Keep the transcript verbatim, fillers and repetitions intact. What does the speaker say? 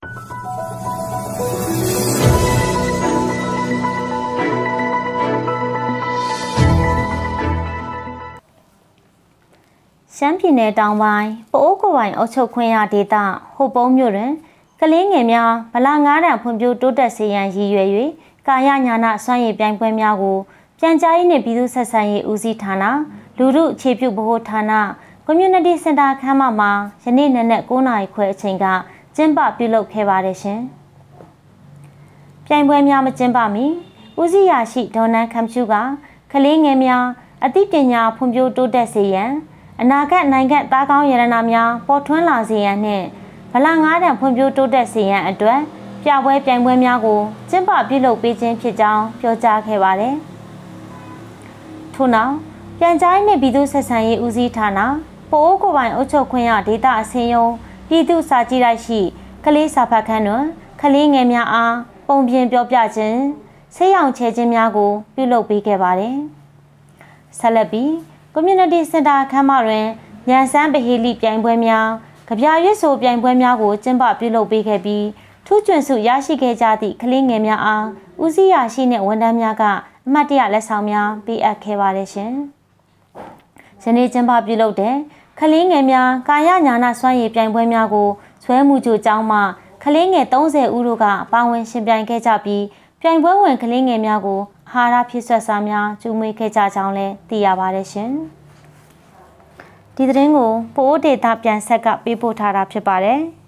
ရှမ်းပြည်နယ်တောင်ပိုင်းပအိုးကိုပိုင်အုပ်ချုပ်ခွင့်ရဒေသဟိုပုံးမြို့တွင်ကလေးငယ်များဗလာငါးတန်ဖွံ့ဖြိုးတိုးတက်စေရန်ရည်ရွယ်၍ကာယညာနာစွမ်းရည်ပြိုင်ပွဲများကိုပြန်ကြားရေးနှင့်ပြည်သူ့ဆက်ဆံရေးဦးစီးဌာနလူထုအခြေပြုဗဟိုဌာန Community Center ခန်းမမှာယနေ့နက်နက်၉နာရီခွဲအချိန်ကကျင်းပပြုလုပ်ခဲ့ပါတယ်ရှင်။ပြိုင်ပွဲများမကျင်းပမီဦးစီးရာရှိဒေါ်နန်းခမ်းဖြူကကလေးငယ်များအသိပညာဖွံ့ဖြိုးတိုးတက်စေရန်အနာဂတ်နိုင်ငံသားကောင်းရတနာများပေါ်ထွန်းလာစေရန်နှင့်ဗလာငါးတန်ဖွံ့ဖြိုးတိုးတက်စေရန်အတွက်ပြပွဲပြိုင်ပွဲများကိုကျင်းပပြုလုပ်ပေးခြင်းဖြစ်ကြောင်းပြောကြားခဲ့ပါတယ်။ထို့နောက်ပြန်ကြားရေးနှင့်ပြည်သူ့ဆက်ဆံရေးဦးစီးဌာနပိုးကိုပိုင်အုပ်ချုပ်ခွင့်ရဒေသအစည်းအရုံးပြည်သူ့စာကြည့်တိုက်ရှိကလေးစာဖတ်ခန်းတွင်ကလေးငယ်များအားပုံပြင်ပြောပြခြင်းဆေးရောင်ချဲခြင်းများကိုပြုလုပ်ပေးခဲ့ပါတယ်။ဆက်လက်ပြီး Community Center ခန်းမတွင်ညံစမ်းပဟေလိပြိုင်ပွဲများကြပြရွတ်ဆိုပြိုင်ပွဲများကိုကျင်းပပြုလုပ်ပေးခဲ့ပြီးထူးချွန်စုရရှိခဲ့ကြသည့်ကလေးငယ်များအားဦးစီးရာရှိနှင့်ဝန်ထမ်းများကအမှတ်တရလက်ဆောင်များပေးအပ်ခဲ့ပါတယ်ရှင်။ယနေ့ကျင်းပပြုလုပ်တဲ့ကလေးငယ်များကာယညာနာစွမ်းရည်ပြိုင်ပွဲများကိုဆွဲမှုကြိုကျောင်းမှကလေးငယ်၃၀ဦးတို့ကပါဝင်ရှင်ပြိုင်ခဲ့ကြပြီးပြိုင်ပွဲဝင်ကလေးငယ်များကိုအာဟာရဖြည့်ဆွတ်စာများကျူးမွေးခဲ့ကြကြောင်းလည်းသိရပါတယ်ရှင်။ဒီသတင်းကိုပိုးဒေတာပြန်ဆက်ကပေးပို့ထားတာဖြစ်ပါတယ်။